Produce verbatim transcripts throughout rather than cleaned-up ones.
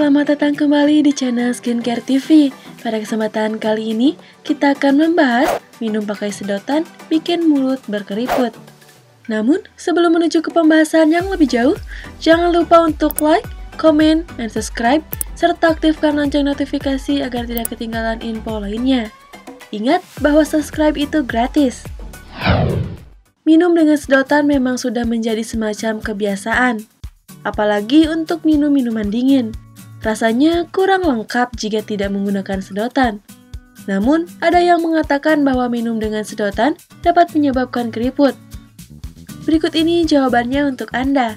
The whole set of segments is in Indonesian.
selamat datang kembali di channel Skincare T V. Pada kesempatan kali ini, kita akan membahas minum pakai sedotan bikin mulut berkeriput. Namun, sebelum menuju ke pembahasan yang lebih jauh, jangan lupa untuk like, komen, dan subscribe, serta aktifkan lonceng notifikasi agar tidak ketinggalan info lainnya. Ingat bahwa subscribe itu gratis. Minum dengan sedotan memang sudah menjadi semacam kebiasaan. Apalagi untuk minum minuman dingin. Rasanya kurang lengkap jika tidak menggunakan sedotan. Namun, ada yang mengatakan bahwa minum dengan sedotan dapat menyebabkan keriput. Berikut ini jawabannya untuk Anda.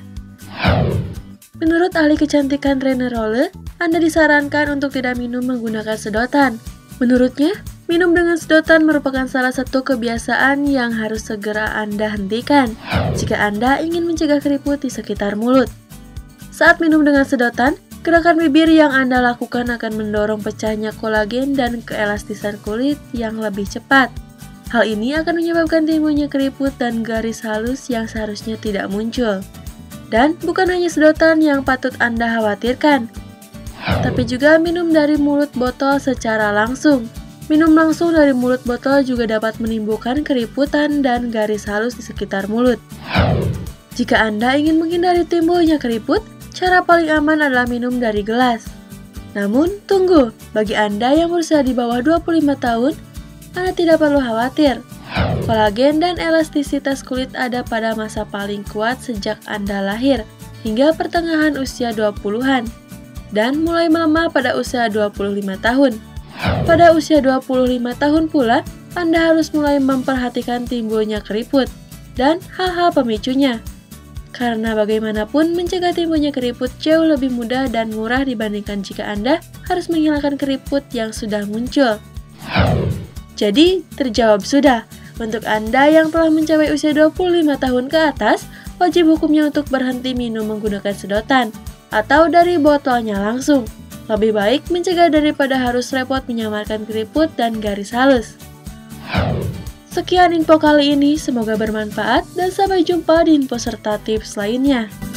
Menurut ahli kecantikan Rene Rolle, Anda disarankan untuk tidak minum menggunakan sedotan. Menurutnya, minum dengan sedotan merupakan salah satu kebiasaan yang harus segera Anda hentikan jika Anda ingin mencegah keriput di sekitar mulut. Saat minum dengan sedotan, gerakan bibir yang Anda lakukan akan mendorong pecahnya kolagen dan keelastisan kulit yang lebih cepat. Hal ini akan menyebabkan timbulnya keriput dan garis halus yang seharusnya tidak muncul. Dan bukan hanya sedotan yang patut Anda khawatirkan, tapi juga minum dari mulut botol secara langsung. Minum langsung dari mulut botol juga dapat menimbulkan keriputan dan garis halus di sekitar mulut. Jika Anda ingin menghindari timbulnya keriput, cara paling aman adalah minum dari gelas. Namun, tunggu, bagi Anda yang berusia di bawah dua puluh lima tahun, Anda tidak perlu khawatir. Kolagen dan elastisitas kulit ada pada masa paling kuat sejak Anda lahir, hingga pertengahan usia dua puluhan, dan mulai melemah pada usia dua puluh lima tahun. Pada usia dua puluh lima tahun pula, Anda harus mulai memperhatikan timbulnya keriput, dan hal-hal pemicunya. Karena bagaimanapun mencegah timbulnya keriput jauh lebih mudah dan murah dibandingkan jika Anda harus menghilangkan keriput yang sudah muncul. Jadi, terjawab sudah. Untuk Anda yang telah mencapai usia dua puluh lima tahun ke atas, wajib hukumnya untuk berhenti minum menggunakan sedotan atau dari botolnya langsung. Lebih baik mencegah daripada harus repot menyamarkan keriput dan garis halus. Sekian info kali ini, semoga bermanfaat dan sampai jumpa di info serta tips lainnya.